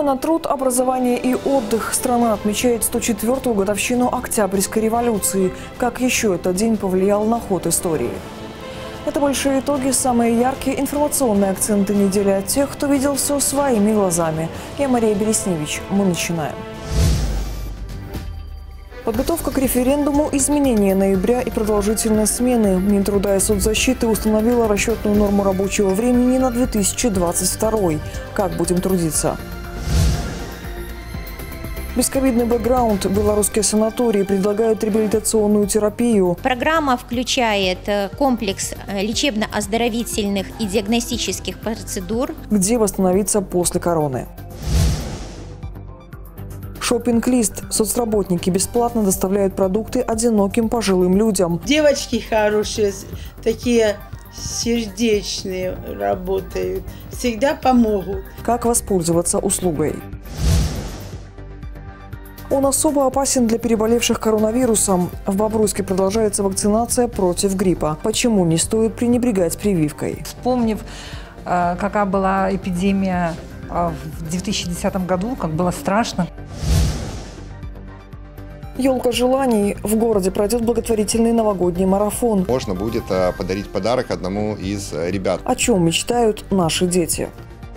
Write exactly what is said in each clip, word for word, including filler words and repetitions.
на труд, образование и отдых. Страна отмечает сто четвёртую годовщину Октябрьской революции. Как еще этот день повлиял на ход истории? Это большие итоги, самые яркие информационные акценты недели от тех, кто видел все своими глазами. Я Мария Бересневич. Мы начинаем. Подготовка к референдуму, изменение ноября и продолжительной смены. Минтруда и соцзащиты установила расчетную норму рабочего времени на две тысячи двадцать второй. Как будем трудиться? Бесковидный бэкграунд. Белорусские санатории предлагают реабилитационную терапию. Программа включает комплекс лечебно-оздоровительных и диагностических процедур. Где восстановиться после короны? Шоппинг-лист. Соцработники бесплатно доставляют продукты одиноким пожилым людям. Девочки хорошие, такие сердечные работают, всегда помогут. Как воспользоваться услугой? Он особо опасен для переболевших коронавирусом. В Бобруйске продолжается вакцинация против гриппа. Почему не стоит пренебрегать прививкой? Вспомнив, какая была эпидемия в две тысячи десятом году, как было страшно. Елка желаний. В городе пройдет благотворительный новогодний марафон. Можно будет подарить подарок одному из ребят. О чем мечтают наши дети?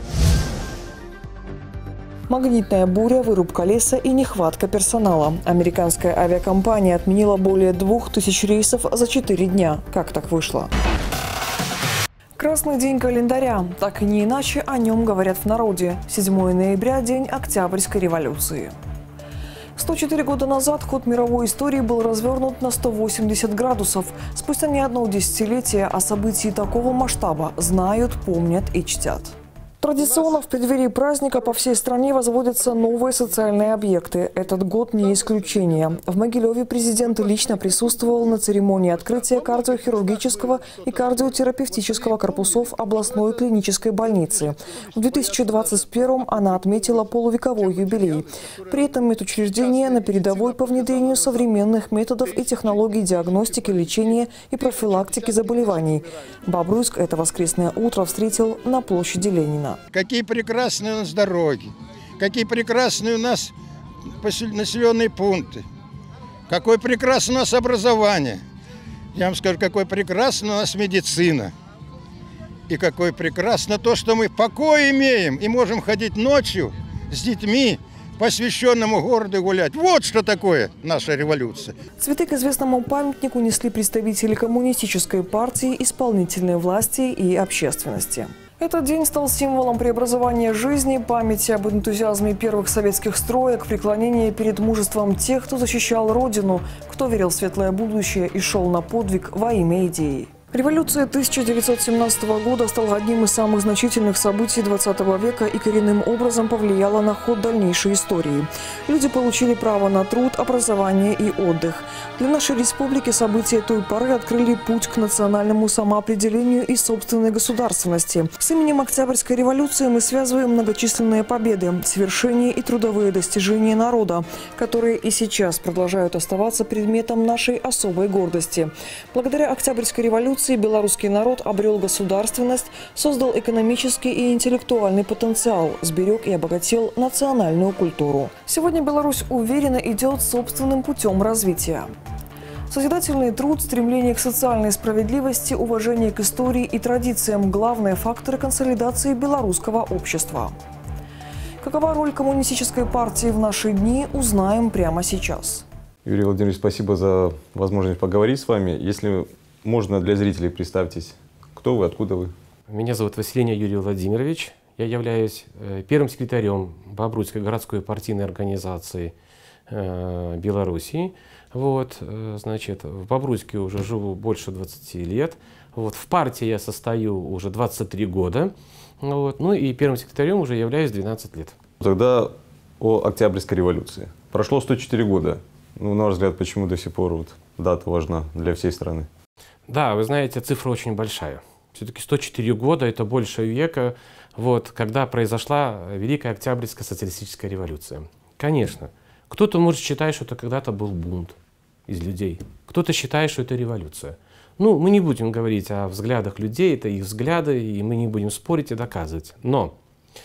Магнитная буря, вырубка леса и нехватка персонала. Американская авиакомпания отменила более двух тысяч рейсов за четыре дня. Как так вышло? Красный день календаря. Так и не иначе о нем говорят в народе. седьмое ноября – день Октябрьской революции. сто четыре года назад ход мировой истории был развернут на сто восемьдесят градусов. Спустя не одно десятилетие о событии такого масштаба знают, помнят и чтят. Традиционно в преддверии праздника по всей стране возводятся новые социальные объекты. Этот год не исключение. В Могилеве президент лично присутствовал на церемонии открытия кардиохирургического и кардиотерапевтического корпусов областной клинической больницы. В две тысячи двадцать первом она отметила полувековой юбилей. При этом медучреждение на передовой по внедрению современных методов и технологий диагностики, лечения и профилактики заболеваний. Бобруйск это воскресное утро встретил на площади Ленина. Какие прекрасные у нас дороги, какие прекрасные у нас населенные пункты, какое прекрасное у нас образование. Я вам скажу, какое прекрасная у нас медицина. И какое прекрасно то, что мы покой имеем и можем ходить ночью с детьми по священному городу гулять. Вот что такое наша революция. Цветы к известному памятнику несли представители коммунистической партии, исполнительной власти и общественности. Этот день стал символом преобразования жизни, памяти об энтузиазме первых советских строек, преклонения перед мужеством тех, кто защищал Родину, кто верил в светлое будущее и шел на подвиг во имя идеи. Революция тысяча девятьсот семнадцатого года стала одним из самых значительных событий двадцатого века и коренным образом повлияла на ход дальнейшей истории. Люди получили право на труд, образование и отдых. Для нашей республики события той поры открыли путь к национальному самоопределению и собственной государственности. С именем Октябрьской революции мы связываем многочисленные победы, свершения и трудовые достижения народа, которые и сейчас продолжают оставаться предметом нашей особой гордости. Благодаря Октябрьской революции белорусский народ обрел государственность, создал экономический и интеллектуальный потенциал, сберег и обогатил национальную культуру. Сегодня Беларусь уверенно идет собственным путем развития. Созидательный труд, стремление к социальной справедливости, уважение к истории и традициям – главные факторы консолидации белорусского общества. Какова роль коммунистической партии в наши дни, узнаем прямо сейчас. Юрий Владимирович, спасибо за возможность поговорить с вами. Если можно, для зрителей представьтесь, кто вы, откуда вы? Меня зовут Василеня Юрий Владимирович. Я являюсь первым секретарем Бобруйской городской партийной организации э, Белоруссии. Вот, э, значит, в Бобруйске уже живу больше двадцати лет. Вот, в партии я состою уже двадцать три года. Вот, ну и первым секретарем уже являюсь двенадцать лет. Тогда о Октябрьской революции. Прошло сто четыре года. Ну, на ваш взгляд, почему до сих пор вот дата важна для всей страны? Да, вы знаете, цифра очень большая. Все-таки сто четыре года – это больше века, вот, когда произошла Великая Октябрьская социалистическая революция. Конечно, кто-то может считать, что это когда-то был бунт из людей, кто-то считает, что это революция. Ну, мы не будем говорить о взглядах людей, это их взгляды, и мы не будем спорить и доказывать. Но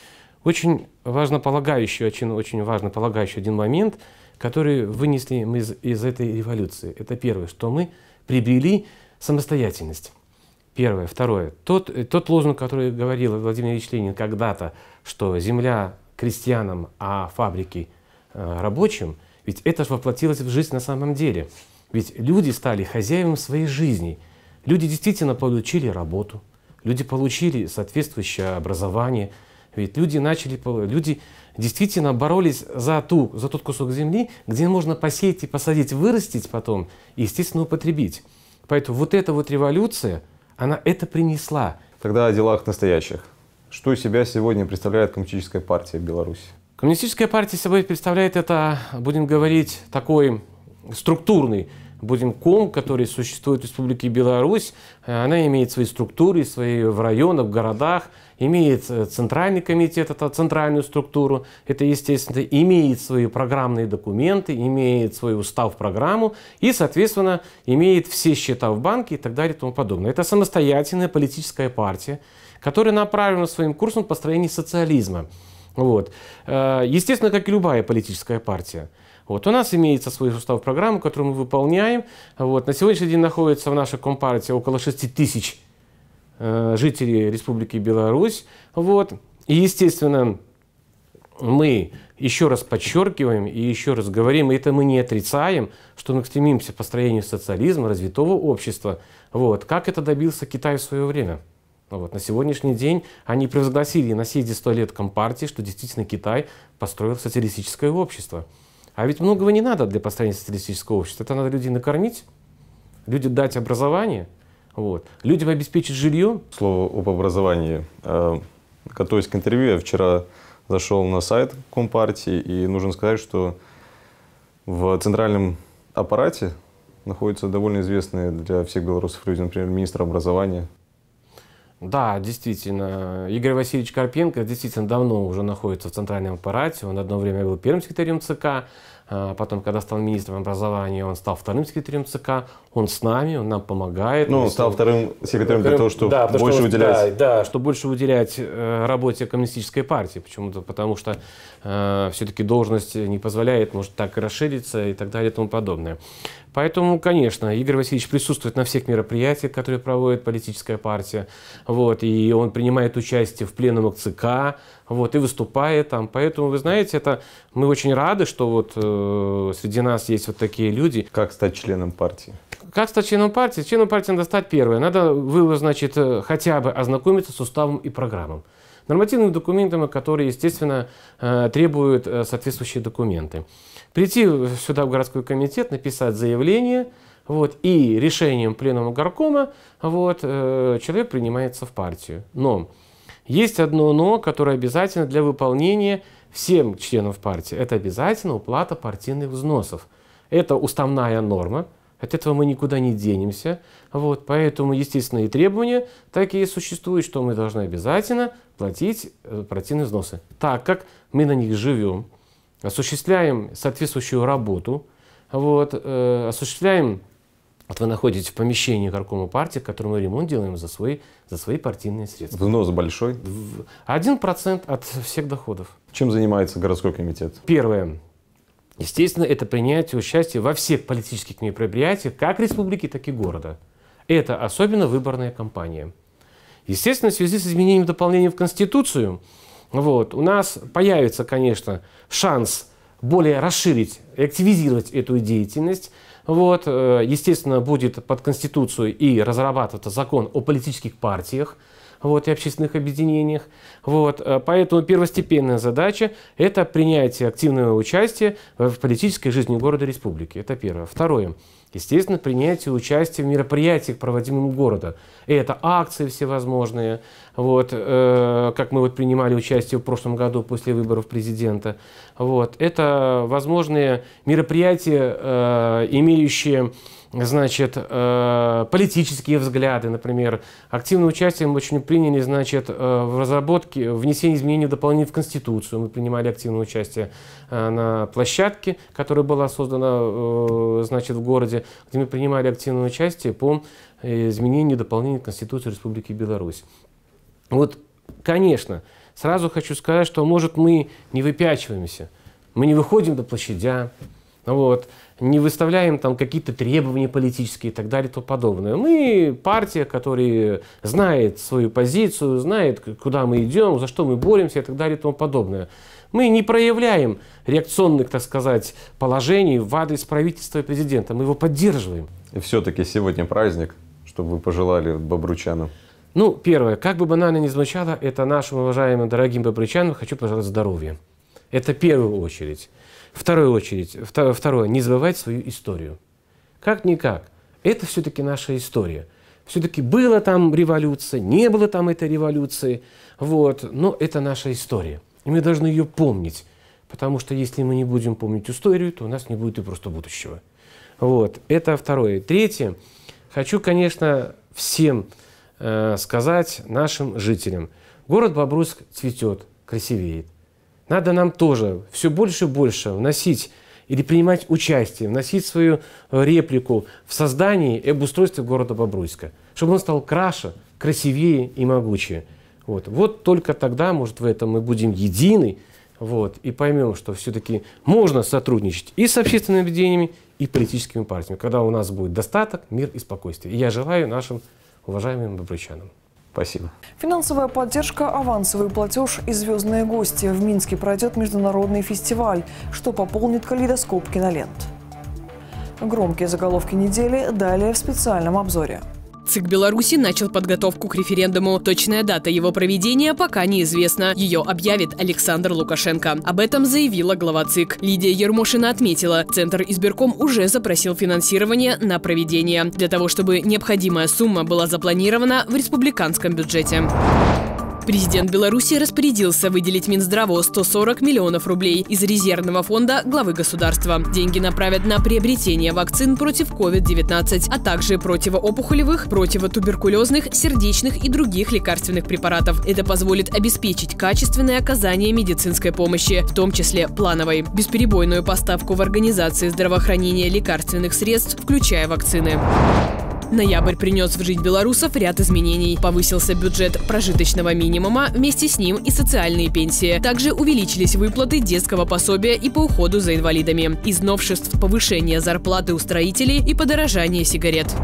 очень важнополагающий, очень, очень важнополагающий один момент, который вынесли мы из, из этой революции. Это первое, что мы приобрели самостоятельность. Первое. Второе. Тот, тот лозунг, который говорил Владимир Ильич Ленин когда-то, что земля крестьянам, а фабрики э, рабочим, ведь это же воплотилось в жизнь на самом деле. Ведь люди стали хозяевами своей жизни. Люди действительно получили работу, люди получили соответствующее образование. Ведь люди начали, люди действительно боролись за, ту, за тот кусок земли, где можно посеять и посадить, вырастить потом и, естественно, употребить. Поэтому вот эта вот революция, она это принесла. Тогда о делах настоящих. Что из себя сегодня представляет Коммунистическая партия Беларуси? Коммунистическая партия собой представляет это, будем говорить, такой структурный, будем ком, который существует в Республике Беларусь. Она имеет свои структуры, свои в районах, в городах, имеет центральный комитет, это центральную структуру, это, естественно, имеет свои программные документы, имеет свой устав, программу и, соответственно, имеет все счета в банке и так далее и тому подобное. Это самостоятельная политическая партия, которая направлена своим курсом построения социализма. Вот. Естественно, как и любая политическая партия. Вот. У нас имеется свой устав программы, которую мы выполняем. Вот. На сегодняшний день находится в нашей компартии около шести тысяч э, жителей Республики Беларусь. Вот. И, естественно, мы еще раз подчеркиваем и еще раз говорим, и это мы не отрицаем, что мы стремимся к построению социализма, развитого общества. Вот. Как это добился Китай в свое время? Вот. На сегодняшний день они провозгласили на съезде сто лет Компартии, что действительно Китай построил социалистическое общество. А ведь многого не надо для построения социалистического общества. Это надо людей накормить, людям дать образование, вот. Людям обеспечить жилье. Слово об образовании. Готовясь к интервью, я вчера зашел на сайт Компартии, и нужно сказать, что в центральном аппарате находятся довольно известные для всех белорусов люди, например, министр образования. Да, действительно. Игорь Васильевич Карпенко действительно давно уже находится в центральном аппарате. Он одно время был первым секретарем ЦК, а потом, когда стал министром образования, он стал вторым секретарем ЦК. Он с нами, он нам помогает. Ну, он стал вторым секретарем для того, чтобы да, больше что, уделять... Да, да, чтобы больше уделять э, работе коммунистической партии. Почему-то, потому что э, все-таки должность не позволяет, может, так и расшириться и так далее и тому подобное. Поэтому, конечно, Игорь Васильевич присутствует на всех мероприятиях, которые проводит политическая партия, вот, и он принимает участие в пленумах ЦК, вот, и выступает там. Поэтому, вы знаете, это, мы очень рады, что вот, э, среди нас есть вот такие люди. Как стать членом партии? Как стать членом партии? Членом партии надо стать первое. Надо, вы, значит, хотя бы ознакомиться с уставом и программой. Нормативными документами, которые, естественно, требуют соответствующие документы. Прийти сюда в городской комитет, написать заявление, вот, и решением пленума горкома вот, человек принимается в партию. Но есть одно но, которое обязательно для выполнения всем членов партии. Это обязательно уплата партийных взносов. Это уставная норма. От этого мы никуда не денемся. Вот, поэтому, естественно, и требования такие существуют, что мы должны обязательно платить партийные взносы, так как мы на них живем, осуществляем соответствующую работу, вот, э, осуществляем, вот вы находитесь в помещении горкома партии, в котором мы ремонт делаем за свои, за свои партийные средства. Взнос большой? Один процент от всех доходов. Чем занимается городской комитет? Первое. Естественно, это принятие участия во всех политических мероприятиях, как республики, так и города. Это особенно выборная кампания. Естественно, в связи с изменением и дополнением в Конституцию, вот, у нас появится, конечно, шанс более расширить и активизировать эту деятельность. Вот, естественно, будет под Конституцию и разрабатываться закон о политических партиях, вот, и общественных объединениях. Вот, поэтому первостепенная задача – это принятие активного участия в политической жизни города и республики. Это первое. Второе. Естественно, принятие участия в мероприятиях, проводимых города. Это акции всевозможные, вот, э, как мы вот принимали участие в прошлом году после выборов президента. Вот, это возможные мероприятия, э, имеющие, значит, э, политические взгляды, например. Активное участие мы очень приняли, значит, э, в разработке, внесении изменений и дополнений в Конституцию. Мы принимали активное участие э, на площадке, которая была создана, э, значит, в городе, где мы принимали активное участие по изменению и дополнению Конституции Республики Беларусь. Вот, конечно, сразу хочу сказать, что, может, мы не выпячиваемся, мы не выходим до площадя, вот, не выставляем там какие-то требования политические и так далее и тому подобное. Мы партия, которая знает свою позицию, знает, куда мы идем, за что мы боремся и так далее и тому подобное. Мы не проявляем реакционных, так сказать, положений в адрес правительства и президента. Мы его поддерживаем. И все-таки сегодня праздник, чтобы вы пожелали бобручанам. Ну, первое, как бы банально ни звучало, это нашим уважаемым, дорогим бобручанам хочу пожелать здоровья. Это в первую очередь. Вторую очередь, второе, не забывать свою историю. Как-никак, это все-таки наша история. Все-таки была там революция, не было там этой революции, вот, но это наша история. И мы должны ее помнить, потому что если мы не будем помнить историю, то у нас не будет и просто будущего. Вот, это второе. Третье, хочу, конечно, всем э, сказать, нашим жителям, город Бобруйск цветет, красивеет. Надо нам тоже все больше и больше вносить или принимать участие, вносить свою реплику в создании и обустройстве города Бобруйска, чтобы он стал краше, красивее и могучее. Вот, вот только тогда, может, в этом мы будем едины, вот, и поймем, что все-таки можно сотрудничать и с общественными объединениями, и политическими партиями, когда у нас будет достаток, мир и спокойствие. И я желаю нашим уважаемым бобручанам. Спасибо. Финансовая поддержка, авансовый платеж и звездные гости. В Минске пройдет международный фестиваль, что пополнит калейдоскоп кинолент. Громкие заголовки недели далее в специальном обзоре. ЦИК Беларуси начал подготовку к референдуму. Точная дата его проведения пока неизвестна. Ее объявит Александр Лукашенко. Об этом заявила глава ЦИК. Лидия Ермошина отметила, Центр избирком уже запросил финансирование на проведение, для того, чтобы необходимая сумма была запланирована в республиканском бюджете. Президент Беларуси распорядился выделить Минздраву сто сорок миллионов рублей из резервного фонда главы государства. Деньги направят на приобретение вакцин против ковид девятнадцать, а также противоопухолевых, противотуберкулезных, сердечных и других лекарственных препаратов. Это позволит обеспечить качественное оказание медицинской помощи, в том числе плановой, бесперебойную поставку в организации здравоохранения лекарственных средств, включая вакцины. Ноябрь принес в жизнь белорусов ряд изменений. Повысился бюджет прожиточного минимума, вместе с ним и социальные пенсии. Также увеличились выплаты детского пособия и по уходу за инвалидами. Из новшеств – повышение зарплаты у строителей и подорожание сигарет.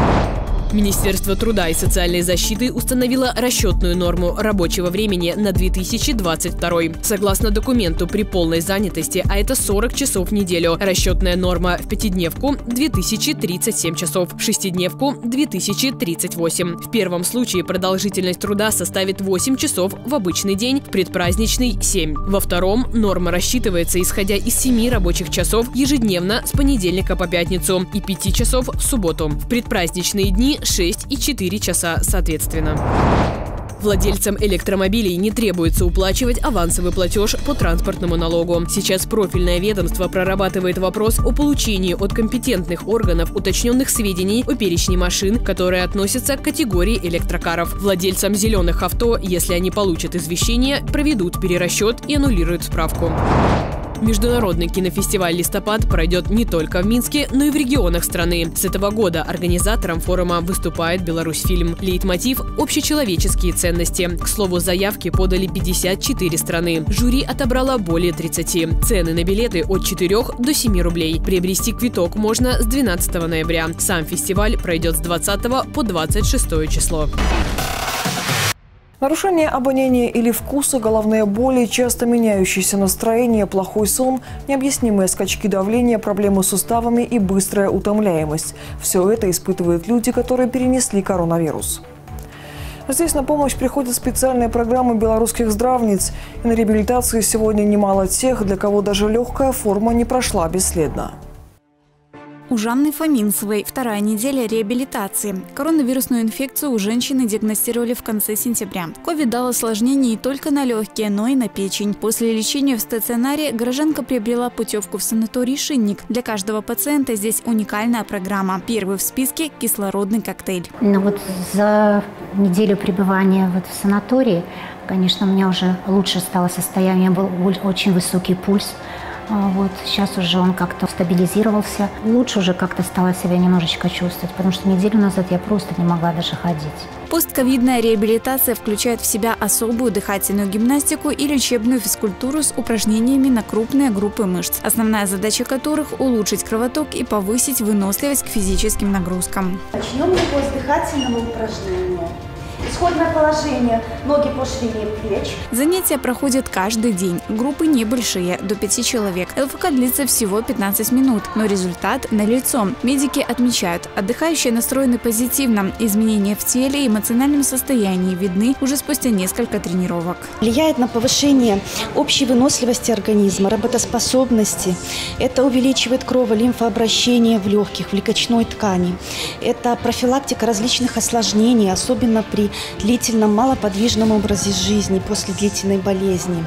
Министерство труда и социальной защиты установило расчетную норму рабочего времени на две тысячи двадцать второй. Согласно документу, при полной занятости, а это сорок часов в неделю, расчетная норма в пятидневку – две тысячи тридцать семь часов, в шестидневку – две тысячи тридцать восемь. В первом случае продолжительность труда составит восемь часов в обычный день, в предпраздничный – семь. Во втором норма рассчитывается, исходя из семи рабочих часов ежедневно с понедельника по пятницу и пяти часов в субботу. В предпраздничные дни – шесть и четыре часа соответственно. Владельцам электромобилей не требуется уплачивать авансовый платеж по транспортному налогу. Сейчас профильное ведомство прорабатывает вопрос о получении от компетентных органов уточненных сведений о перечне машин, которые относятся к категории электрокаров. Владельцам зеленых авто, если они получат извещение, проведут перерасчет и аннулируют справку. Международный кинофестиваль «Листопад» пройдет не только в Минске, но и в регионах страны. С этого года организатором форума выступает «Беларусьфильм». Лейтмотив – общечеловеческие ценности. К слову, заявки подали пятьдесят четыре страны. Жюри отобрало более тридцати. Цены на билеты от четырёх до семи рублей. Приобрести квиток можно с двенадцатого ноября. Сам фестиваль пройдет с двадцатого по двадцать шестое число. Нарушение обоняния или вкуса, головные боли, часто меняющееся настроение, плохой сон, необъяснимые скачки давления, проблемы с суставами и быстрая утомляемость. Все это испытывают люди, которые перенесли коронавирус. Здесь на помощь приходят специальные программы белорусских здравниц. И на реабилитации сегодня немало тех, для кого даже легкая форма не прошла бесследно. У Жанны Фоминцевой вторая неделя реабилитации. Коронавирусную инфекцию у женщины диагностировали в конце сентября. ковид дал осложнения не только на легкие, но и на печень. После лечения в стационаре горожанка приобрела путевку в санаторий «Шинник». Для каждого пациента здесь уникальная программа. Первый в списке – кислородный коктейль. Ну вот за неделю пребывания вот в санатории, конечно, у меня уже лучше стало состояние, был очень высокий пульс. А Вот. Сейчас уже он как-то стабилизировался. Лучше уже как-то стала себя немножечко чувствовать, потому что неделю назад я просто не могла даже ходить. Постковидная реабилитация включает в себя особую дыхательную гимнастику и лечебную физкультуру с упражнениями на крупные группы мышц, основная задача которых – улучшить кровоток и повысить выносливость к физическим нагрузкам. Начнем его с дыхательного упражнения. Исходное положение. Ноги по ширине плеч. Занятия проходят каждый день. Группы небольшие, до пяти человек. ЛФК длится всего пятнадцать минут, но результат налицо. Медики отмечают, отдыхающие настроены позитивно. Изменения в теле и эмоциональном состоянии видны уже спустя несколько тренировок. Влияет на повышение общей выносливости организма, работоспособности. Это увеличивает крово-лимфообращение в легких, в легочной ткани. Это профилактика различных осложнений, особенно при длительном малоподвижном образе жизни после длительной болезни.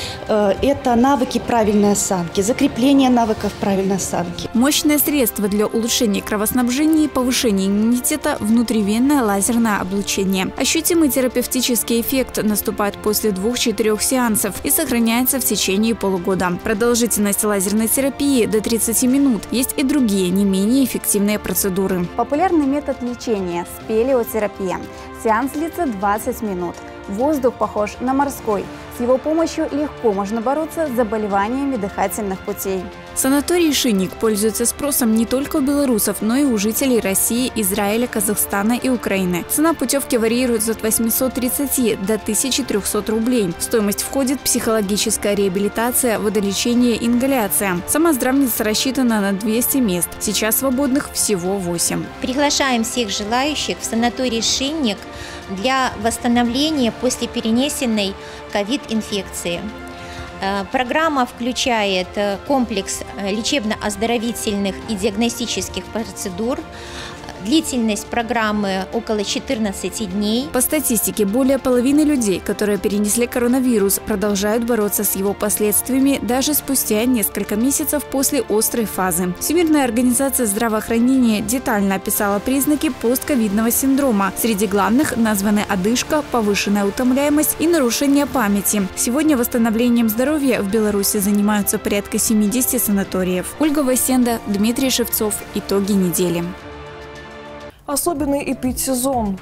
Это навыки правильной осанки, закрепление навыков правильной осанки. Мощное средство для улучшения кровоснабжения и повышения иммунитета – внутривенное лазерное облучение. Ощутимый терапевтический эффект наступает после двух-четырех сеансов и сохраняется в течение полугода. Продолжительность лазерной терапии до тридцати минут. Есть и другие, не менее эффективные процедуры. Популярный метод лечения – спелеотерапия. Сеанс длится двадцать минут. Воздух похож на морской. С его помощью легко можно бороться с заболеваниями дыхательных путей. Санаторий «Шинник» пользуется спросом не только у белорусов, но и у жителей России, Израиля, Казахстана и Украины. Цена путевки варьируется от восьмисот тридцати до тысячи трёхсот рублей. В стоимость входит психологическая реабилитация, водолечение и ингаляция. Сама здравница рассчитана на двести мест. Сейчас свободных всего восемь. Приглашаем всех желающих в санаторий «Шинник» для восстановления после перенесенной ковид-инфекции. Программа включает комплекс лечебно-оздоровительных и диагностических процедур. Длительность программы около четырнадцати дней. По статистике, более половины людей, которые перенесли коронавирус, продолжают бороться с его последствиями даже спустя несколько месяцев после острой фазы. Всемирная организация здравоохранения детально описала признаки постковидного синдрома. Среди главных названы одышка, повышенная утомляемость и нарушение памяти. Сегодня восстановлением здоровья в Беларуси занимаются порядка семидесяти санаториев. Ольга Васенда, Дмитрий Шевцов. Итоги недели. Особенный эпидсезон.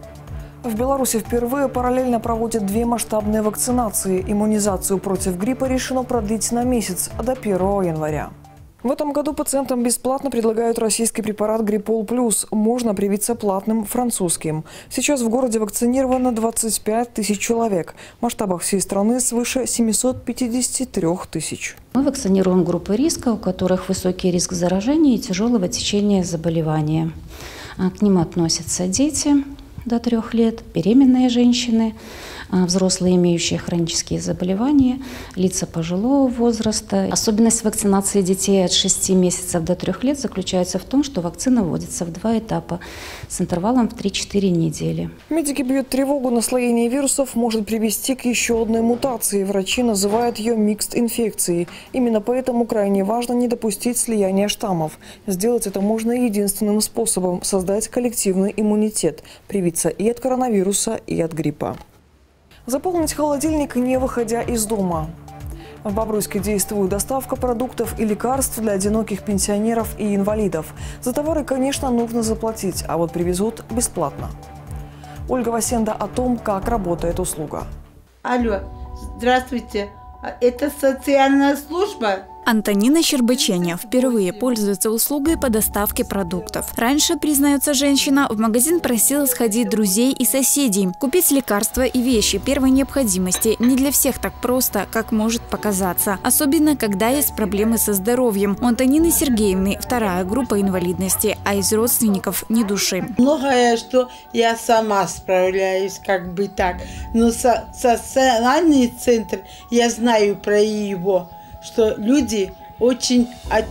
В Беларуси впервые параллельно проводят две масштабные вакцинации. Иммунизацию против гриппа решено продлить на месяц, до первого января. В этом году пациентам бесплатно предлагают российский препарат «Гриппол плюс». Можно привиться платным французским. Сейчас в городе вакцинировано двадцать пять тысяч человек. В масштабах всей страны свыше семисот пятидесяти трёх тысяч. Мы вакцинируем группы риска, у которых высокий риск заражения и тяжелого течения заболевания. К ним относятся дети до трех лет, беременные женщины, взрослые, имеющие хронические заболевания, лица пожилого возраста. Особенность вакцинации детей от шести месяцев до трех лет заключается в том, что вакцина вводится в два этапа с интервалом в три-четыре недели. Медики бьют тревогу. Наслоение вирусов может привести к еще одной мутации. Врачи называют ее микст-инфекцией. Именно поэтому крайне важно не допустить слияния штаммов. Сделать это можно единственным способом – создать коллективный иммунитет, привиться и от коронавируса, и от гриппа. Заполнить холодильник, не выходя из дома. В Бобруйске действует доставка продуктов и лекарств для одиноких пенсионеров и инвалидов. За товары, конечно, нужно заплатить, а вот привезут бесплатно. Ольга Васенда о том, как работает услуга. Алло, здравствуйте. Это социальная служба? Антонина Щербаченя впервые пользуется услугой по доставке продуктов. Раньше, признается женщина, в магазин просила сходить друзей и соседей, купить лекарства и вещи первой необходимости. Не для всех так просто, как может показаться. Особенно, когда есть проблемы со здоровьем. У Антонины Сергеевны вторая группа инвалидности, а из родственников ни души. Многое, что я сама справляюсь, как бы так. Но со социальный центр, я знаю про его, что люди очень от,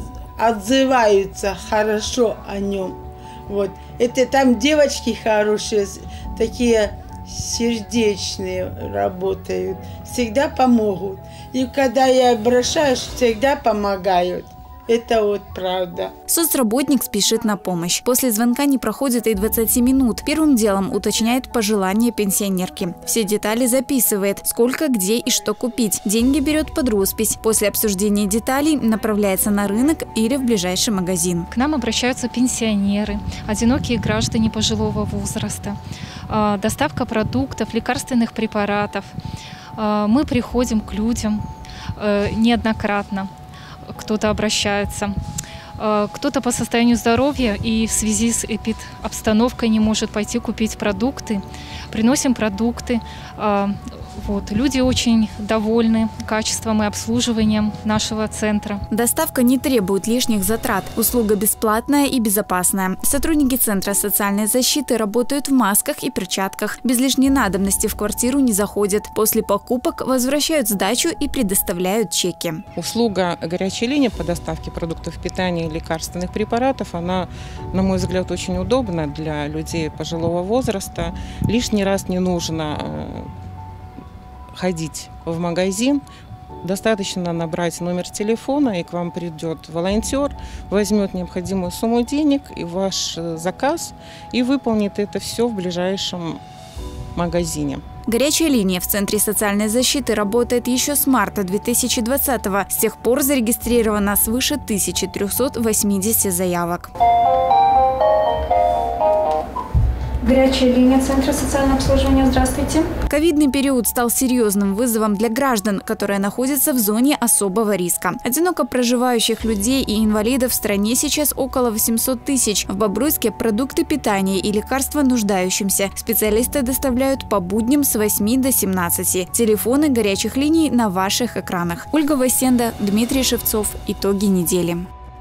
отзываются хорошо о нем. Вот. Это там девочки хорошие, такие сердечные работают, всегда помогут. И когда я обращаюсь, всегда помогают. Это вот правда. Соцработник спешит на помощь. После звонка не проходит и двадцати минут. Первым делом уточняет пожелания пенсионерки. Все детали записывает, сколько, где и что купить. Деньги берет под роспись. После обсуждения деталей направляется на рынок или в ближайший магазин. К нам обращаются пенсионеры, одинокие граждане пожилого возраста, доставка продуктов, лекарственных препаратов. Мы приходим к людям неоднократно. Кто-то обращается, кто-то по состоянию здоровья и в связи с эпидобстановкой не может пойти купить продукты. Приносим продукты. Вот. Люди очень довольны качеством и обслуживанием нашего центра. Доставка не требует лишних затрат. Услуга бесплатная и безопасная. Сотрудники Центра социальной защиты работают в масках и перчатках. Без лишней надобности в квартиру не заходят. После покупок возвращают сдачу и предоставляют чеки. Услуга горячей линии по доставке продуктов питания и лекарственных препаратов, она, на мой взгляд, очень удобна для людей пожилого возраста. Лишний раз не нужно ходить в магазин, достаточно набрать номер телефона, и к вам придет волонтер, возьмет необходимую сумму денег и ваш заказ, и выполнит это все в ближайшем магазине. Горячая линия в Центре социальной защиты работает еще с марта две тысячи двадцатого. С тех пор зарегистрировано свыше тысячи трёхсот восьмидесяти заявок. Горячая линия Центра социального обслуживания. Здравствуйте. Ковидный период стал серьезным вызовом для граждан, которые находятся в зоне особого риска. Одиноко проживающих людей и инвалидов в стране сейчас около восьмисот тысяч. В Бобруйске продукты питания и лекарства нуждающимся специалисты доставляют по будням с восьми до семнадцати. Телефоны горячих линий на ваших экранах. Ольга Васенда, Дмитрий Шевцов. Итоги недели.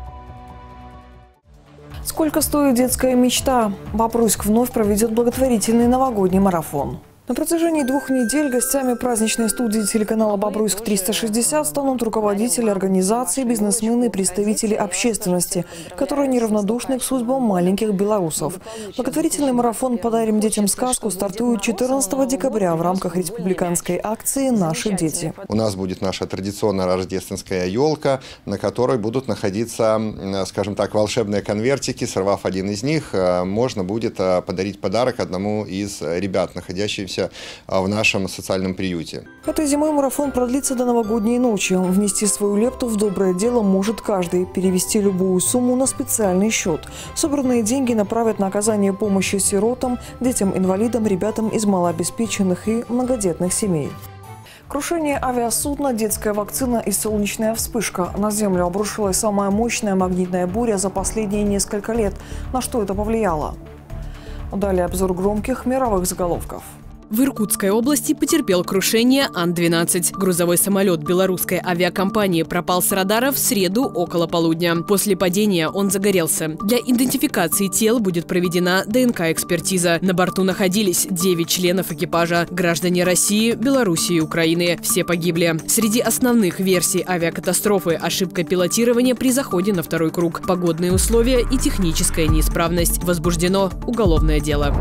Сколько стоит детская мечта? Бобруйск вновь проведет благотворительный новогодний марафон. На протяжении двух недель гостями праздничной студии телеканала «Бобруйск триста шестьдесят» станут руководители организаций, бизнесмены и представители общественности, которые неравнодушны к судьбам маленьких белорусов. Благотворительный марафон «Подарим детям сказку» стартует четырнадцатого декабря в рамках республиканской акции «Наши дети». У нас будет наша традиционная рождественская елка, на которой будут находиться, скажем так, волшебные конвертики. Сорвав один из них, можно будет подарить подарок одному из ребят, находящихся в нашем социальном приюте. Этой зимой марафон продлится до новогодней ночи. Внести свою лепту в доброе дело может каждый. Перевести любую сумму на специальный счет. Собранные деньги направят на оказание помощи сиротам, детям-инвалидам, ребятам из малообеспеченных и многодетных семей. Крушение авиасудна, детская вакцина и солнечная вспышка. На Землю обрушилась самая мощная магнитная буря за последние несколько лет. На что это повлияло? Далее обзор громких мировых заголовков. В Иркутской области потерпел крушение Ан двенадцать. Грузовой самолет белорусской авиакомпании пропал с радара в среду около полудня. После падения он загорелся. Для идентификации тел будет проведена ДНК-экспертиза. На борту находились девять членов экипажа. Граждане России, Белоруссии и Украины. Все погибли. Среди основных версий авиакатастрофы – ошибка пилотирования при заходе на второй круг, погодные условия и техническая неисправность. Возбуждено уголовное дело.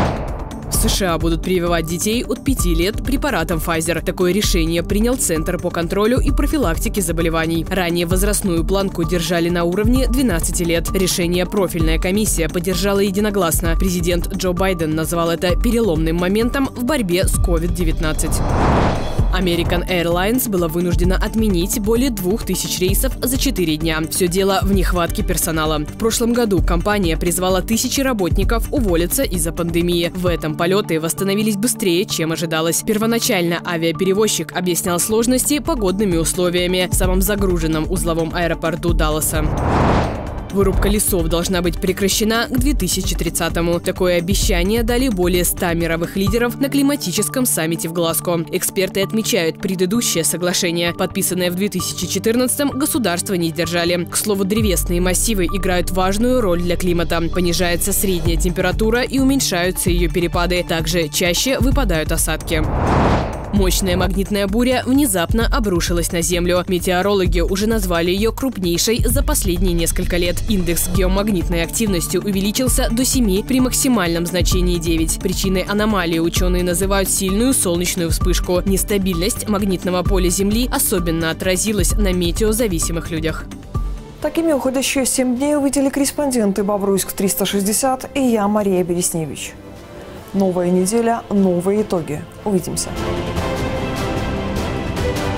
В США будут прививать детей от пяти лет препаратом Pfizer. Такое решение принял Центр по контролю и профилактике заболеваний. Ранее возрастную планку держали на уровне двенадцати лет. Решение профильная комиссия поддержала единогласно. Президент Джо Байден назвал это переломным моментом в борьбе с ковид девятнадцать. American Airlines была вынуждена отменить более двух тысяч рейсов за четыре дня. Все дело в нехватке персонала. В прошлом году компания призвала тысячи работников уволиться из-за пандемии. В этом полеты восстановились быстрее, чем ожидалось. Первоначально авиаперевозчик объяснял сложности погодными условиями в самом загруженном узловом аэропорту Далласа. Вырубка лесов должна быть прекращена к две тысячи тридцатому. Такое обещание дали более ста мировых лидеров на климатическом саммите в Глазго. Эксперты отмечают, предыдущее соглашение, подписанное в две тысячи четырнадцатом, государства не сдержали. К слову, древесные массивы играют важную роль для климата. Понижается средняя температура и уменьшаются ее перепады. Также чаще выпадают осадки. Мощная магнитная буря внезапно обрушилась на Землю. Метеорологи уже назвали ее крупнейшей за последние несколько лет. Индекс геомагнитной активности увеличился до семи при максимальном значении девять. Причиной аномалии ученые называют сильную солнечную вспышку. Нестабильность магнитного поля Земли особенно отразилась на метеозависимых людях. Такими уходящие семь дней увидели корреспонденты Бобруйск триста шестьдесят и я, Мария Бересневич. Новая неделя, новые итоги. Увидимся.